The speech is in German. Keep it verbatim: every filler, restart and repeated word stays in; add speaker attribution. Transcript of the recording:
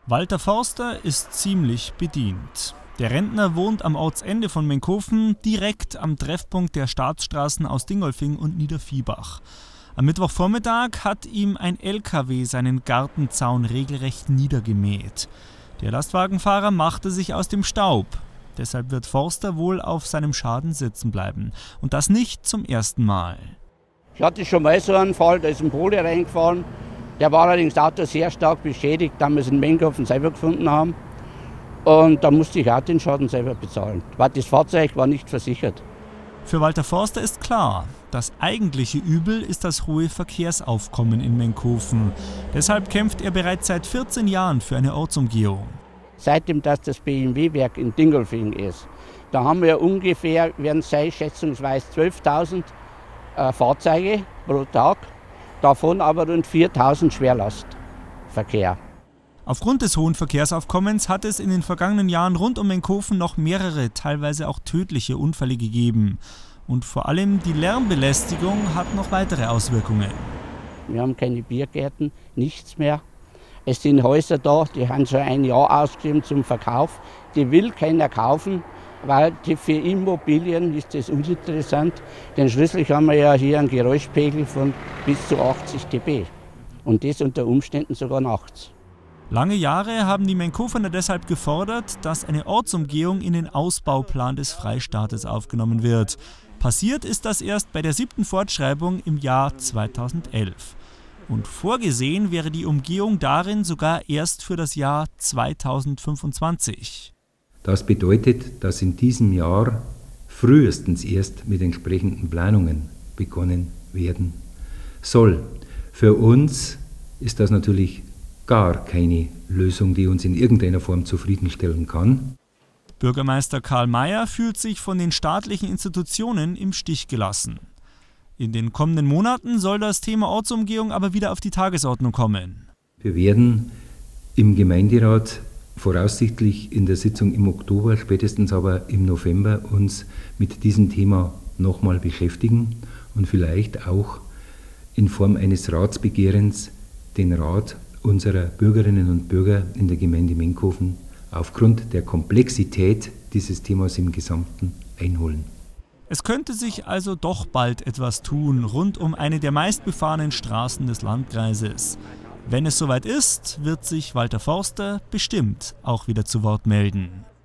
Speaker 1: Walter Forster ist ziemlich bedient. Der Rentner wohnt am Ortsende von Menkhofen, direkt am Treffpunkt der Staatsstraßen aus Dingolfing und Niederviehbach. Am Mittwochvormittag hat ihm ein L K W seinen Gartenzaun regelrecht niedergemäht. Der Lastwagenfahrer machte sich aus dem Staub. Deshalb wird Forster wohl auf seinem Schaden sitzen bleiben. Und das nicht zum ersten Mal.
Speaker 2: Ich hatte schon mal so einen Fall, da ist ein Pole reingefahren. Der war allerdings das Auto sehr stark beschädigt, da wir es in Menkhofen selber gefunden haben. Und da musste ich auch den Schaden selber bezahlen, weil das Fahrzeug war nicht versichert.
Speaker 1: Für Walter Forster ist klar, das eigentliche Übel ist das hohe Verkehrsaufkommen in Menkhofen. Deshalb kämpft er bereits seit vierzehn Jahren für eine Ortsumgehung.
Speaker 2: Seitdem dass das B M W-Werk in Dingolfing ist, da haben wir ungefähr, werden sei schätzungsweise zwölftausend äh, Fahrzeuge pro Tag, davon aber rund viertausend Schwerlastverkehr.
Speaker 1: Aufgrund des hohen Verkehrsaufkommens hat es in den vergangenen Jahren rund um Menkhofen noch mehrere, teilweise auch tödliche Unfälle gegeben. Und vor allem die Lärmbelästigung hat noch weitere Auswirkungen.
Speaker 2: Wir haben keine Biergärten, nichts mehr. Es sind Häuser da, die haben schon ein Jahr ausgeschrieben zum Verkauf. Die will keiner kaufen, weil die für Immobilien ist das uninteressant. Denn schließlich haben wir ja hier einen Geräuschpegel von bis zu achtzig Dezibel. Und das unter Umständen sogar nachts.
Speaker 1: Lange Jahre haben die Menkhofener deshalb gefordert, dass eine Ortsumgehung in den Ausbauplan des Freistaates aufgenommen wird. Passiert ist das erst bei der siebten Fortschreibung im Jahr zweitausendelf. Und vorgesehen wäre die Umgehung darin sogar erst für das Jahr zweitausendfünfundzwanzig.
Speaker 3: Das bedeutet, dass in diesem Jahr frühestens erst mit entsprechenden Planungen begonnen werden soll. Für uns ist das natürlich gar keine Lösung, die uns in irgendeiner Form zufriedenstellen kann.
Speaker 1: Bürgermeister Karl Mayer fühlt sich von den staatlichen Institutionen im Stich gelassen. In den kommenden Monaten soll das Thema Ortsumgehung aber wieder auf die Tagesordnung kommen.
Speaker 3: Wir werden im Gemeinderat voraussichtlich in der Sitzung im Oktober, spätestens aber im November, uns mit diesem Thema nochmal beschäftigen und vielleicht auch in Form eines Ratsbegehrens den Rat unserer Bürgerinnen und Bürger in der Gemeinde Menkhofen aufgrund der Komplexität dieses Themas im Gesamten einholen.
Speaker 1: Es könnte sich also doch bald etwas tun rund um eine der meistbefahrenen Straßen des Landkreises. Wenn es soweit ist, wird sich Walter Forster bestimmt auch wieder zu Wort melden.